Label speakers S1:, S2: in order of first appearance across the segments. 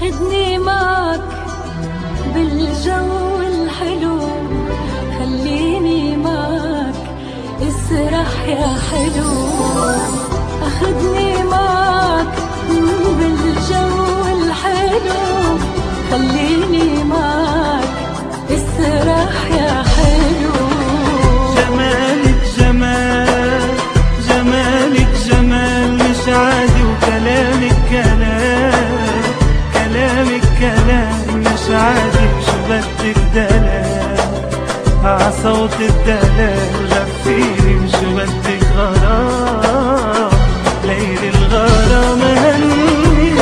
S1: أخدني معك بالجو الحلو، خليني معك اسرح يا حلو. أخدني معك بالجو الحلو، خليني معك اسرح يا حلو.
S2: جمالك جمال، جمالك جمال مش عادي، وكلامك كلام، كلامك كلام مش عادي. شو بدك دلال عصوت الدلال غفيني، وشو بدك غرام ليل الغرام هنيني.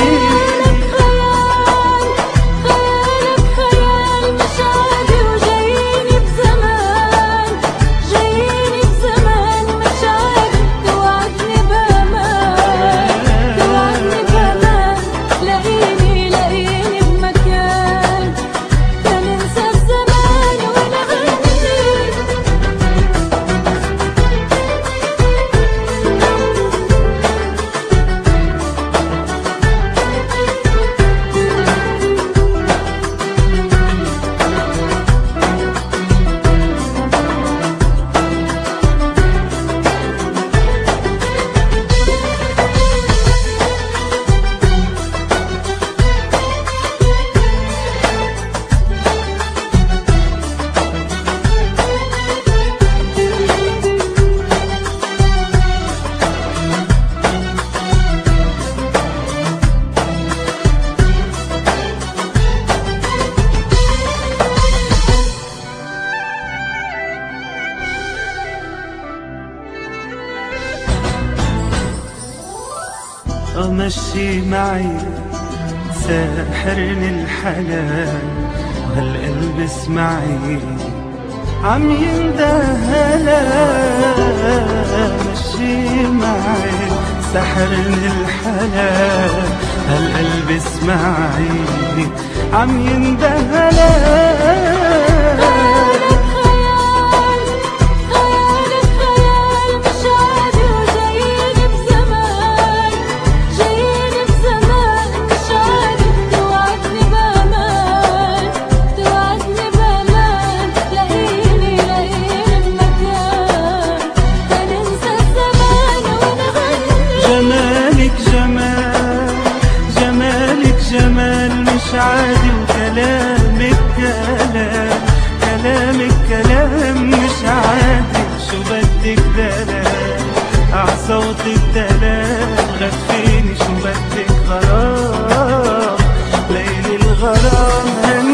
S1: خيالك خيال مش عادي، وجاييني بزمان، جاييني بزمان مش عادي. توعدني بأمان، توعدني بأمان، لاقيني لاقيني بمكان تننسى الزمان ونغني.
S2: مشي معي ساحرني الحنان، وهالقلب اسمعي عم يندهلا. مشي معي ساحرني الحنان، هالقلب اسمعي عم يندهلا. جمال مش عادي، وكلامك كلام، كلامك كلام مش عادي. شو بدك دلال عصوت الدلال غفيني، شو بدك غرام ليل الغرام هنيني.